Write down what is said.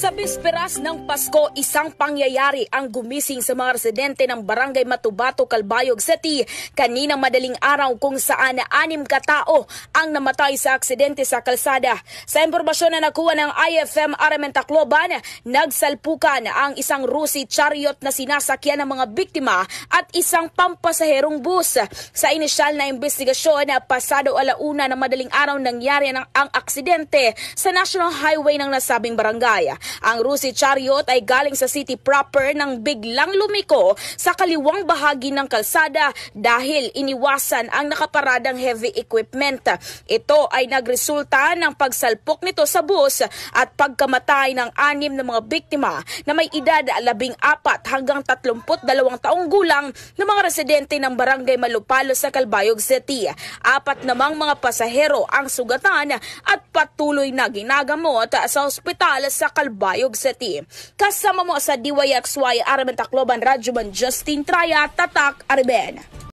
Sa bisperas ng Pasko, isang pangyayari ang gumising sa mga residente ng Barangay Matubato, Calbayog City kaninang madaling araw kung saan 6 katao ang namatay sa aksidente sa kalsada. Sa impormasyon na nakuha ng IFM RMN Tacloban, nagsalpukan ang isang Rusi chariot na sinasakyan ng mga biktima at isang pampasaherong bus. Sa inisyal na investigasyon, pasado 1:00 ng madaling araw nangyari ang aksidente sa National Highway ng nasabing barangay. Ang Rusi chariot ay galing sa city proper nang biglang lumiko sa kaliwang bahagi ng kalsada dahil iniwasan ang nakaparadang heavy equipment. Ito ay nagresulta ng pagsalpok nito sa bus at pagkamatay ng 6 na mga biktima na may edad 14 hanggang 32 taong gulang na mga residente ng Barangay Malupalo sa Calbayog City. 4 namang mga pasahero ang sugatan at patuloy na ginagamot sa ospital sa Calbayog City. Kasama mo sa DYXY RMN Tacloban, Radyoman Justin Traya, Tatak, Arben.